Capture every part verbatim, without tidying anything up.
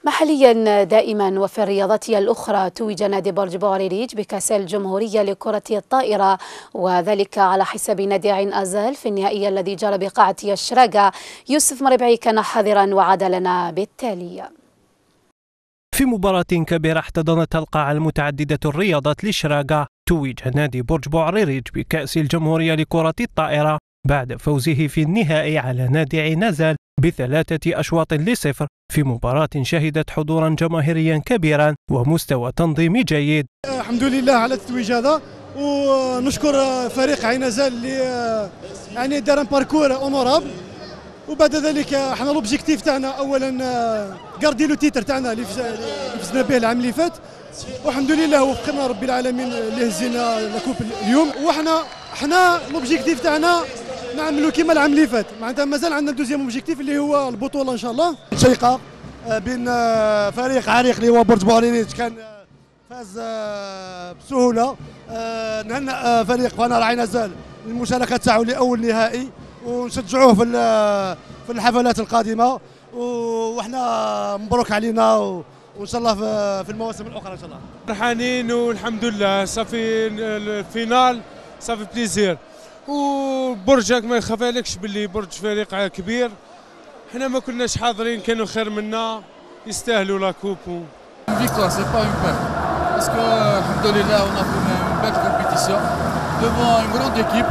محليا دائما وفي الرياضة الأخرى توج نادي برج بوعريريج بكأس الجمهورية لكرة الطائرة، وذلك على حساب نادي عين أزال في النهائي الذي جرى بقاعة الشراقة. يوسف مربعي كان حاضرا وعاد لنا بالتالي. في مباراة كبيرة احتضنتها القاعة المتعددة الرياضات للشراقة، توج نادي برج بوعريريج بكأس الجمهورية لكرة الطائرة بعد فوزه في النهائي على نادي عين أزال بثلاثة أشواط لصفر في مباراة شهدت حضورا جماهيريا كبيرا ومستوى تنظيمي جيد. الحمد لله على التتويج هذا، ونشكر فريق عين أزال اللي يعني دار ان باركور اونورابل. وبعد ذلك احنا لوبجيكتيف تاعنا اولا كاردي لو تيتر تاعنا اللي فزنا به العام اللي فات، والحمد لله وفقنا ربي العالمين اللي هزينا لاكوب اليوم. وحنا حنا لوبجيكتيف تاعنا نعملوا كيما العام اللي فات، معناتها مازال عندنا دوزيام اوبجيكتيف اللي هو البطوله ان شاء الله. شيقه بين فريق عريق اللي هو برج بوعريريج كان فاز بسهوله، نهنأ فريق فنار عين أزال المشاركه تاعو لاول نهائي ونشجعوه في في الحفلات القادمه، وحنا مبروك علينا وان شاء الله في المواسم الاخرى ان شاء الله. فرحانين والحمد لله صافي الفينال صافي بليزير. وبرجك ما يخافلكش باللي برج فريق كبير، حنا ما كناش حاضرين كانوا خير منا، يستاهلوا لا كوب. Victoire, c'est pas une perte. Parce que, alhamdoulilah, on a fait une belle compétition devant une grande équipe.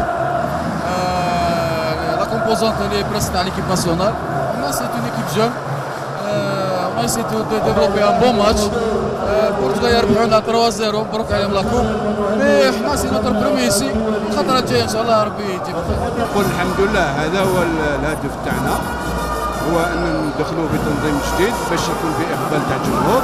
Euh, la composante elle est presque à l'équipe nationale. Là, c'est une équipe jeune. Euh, on a essayé de, de développer un bon match. Pour يربحونا trois zéro مبروك عليهم لا كوب. Mais احنا سي نوتر برومي سي، الخطرة الجاية إن شاء الله ربي يجيب الخير. نقول الحمد لله هذا هو الهدف تاعنا، هو أن ندخلوا بتنظيم جديد باش يكون في إقبال تاع الجمهور،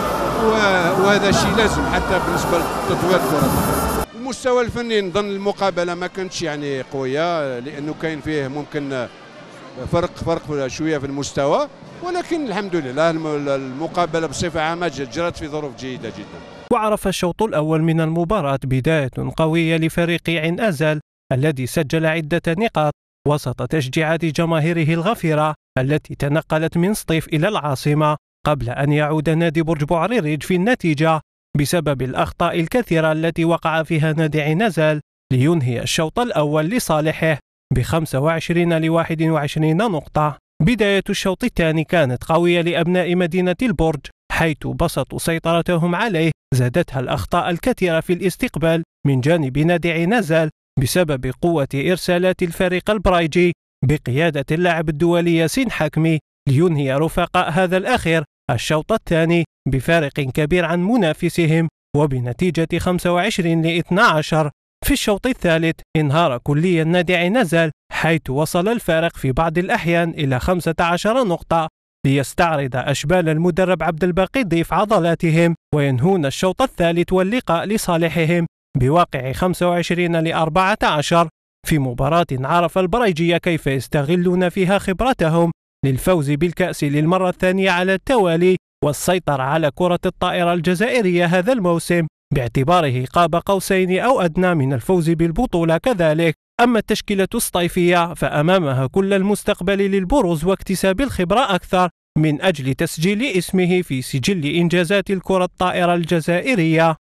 وهذا شيء لازم حتى بالنسبة لتطوير كرة القدم. المستوى الفني نظن المقابلة ما كانتش يعني قوية، لأنه كاين فيه ممكن فرق فرق شوية في المستوى، ولكن الحمد لله المقابلة بصفة عامة جرت في ظروف جيدة جدا. وعرف الشوط الأول من المباراة بداية قوية لفريق عين أزال الذي سجل عدة نقاط وسط تشجيعات جماهيره الغفيرة التي تنقلت من سطيف إلى العاصمة، قبل أن يعود نادي برج بوعريريج في النتيجة بسبب الأخطاء الكثيرة التي وقع فيها نادي عين أزال لينهي الشوط الأول لصالحه بخمسة وعشرين لواحد وعشرين نقطة. بداية الشوط الثاني كانت قوية لأبناء مدينة البرج، حيث بسطوا سيطرتهم عليه، زادتها الأخطاء الكثيرة في الاستقبال من جانب نادي عين أزال بسبب قوة إرسالات الفريق البرايجي بقيادة اللاعب الدولي ياسين حكمي، لينهي رفقاء هذا الأخير الشوط الثاني بفارق كبير عن منافسهم وبنتيجة خمسة وعشرين لاثني عشر. في الشوط الثالث انهار كليا نادي عين أزال، حيث وصل الفارق في بعض الأحيان إلى خمسة عشر نقطة، ليستعرض أشبال المدرب عبد الباقي ضيف عضلاتهم وينهون الشوط الثالث واللقاء لصالحهم بواقع خمسة وعشرين لأربعة عشر في مباراة عرف البرايجية كيف يستغلون فيها خبرتهم للفوز بالكأس للمرة الثانية على التوالي والسيطرة على كرة الطائرة الجزائرية هذا الموسم، باعتباره قاب قوسين أو أدنى من الفوز بالبطولة كذلك. أما التشكيلة الصيفية فأمامها كل المستقبل للبروز واكتساب الخبرة أكثر من أجل تسجيل اسمه في سجل إنجازات الكرة الطائرة الجزائرية.